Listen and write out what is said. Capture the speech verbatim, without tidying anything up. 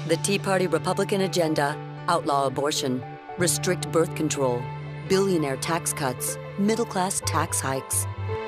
The Tea Party Republican agenda: outlaw abortion, restrict birth control, billionaire tax cuts, middle-class tax hikes.